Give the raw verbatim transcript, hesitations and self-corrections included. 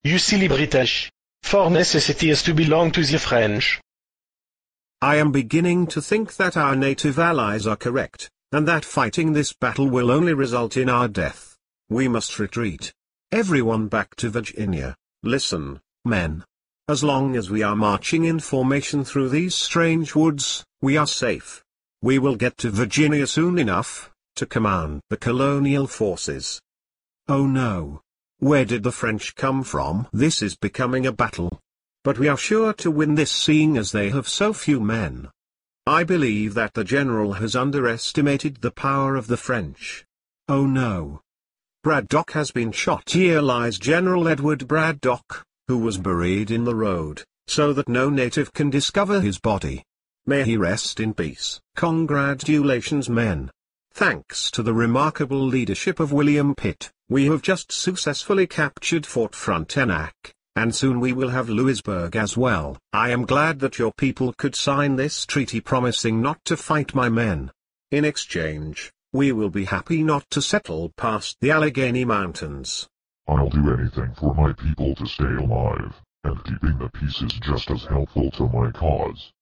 You silly British. For necessity is to belong to the French. I am beginning to think that our native allies are correct, and that fighting this battle will only result in our death. We must retreat. Everyone back to Virginia. Listen, men. As long as we are marching in formation through these strange woods, we are safe. We will get to Virginia soon enough to command the colonial forces. Oh no. Where did the French come from? This is becoming a battle. But we are sure to win this, seeing as they have so few men. I believe that the general has underestimated the power of the French. Oh no. Braddock has been shot. Here lies General Edward Braddock, who was buried in the road, so that no native can discover his body. May he rest in peace. Congratulations, men. Thanks to the remarkable leadership of William Pitt, we have just successfully captured Fort Frontenac, and soon we will have Louisburg as well. I am glad that your people could sign this treaty promising not to fight my men. In exchange, we will be happy not to settle past the Allegheny Mountains. I'll do anything for my people to stay alive, and keeping the peace is just as helpful to my cause.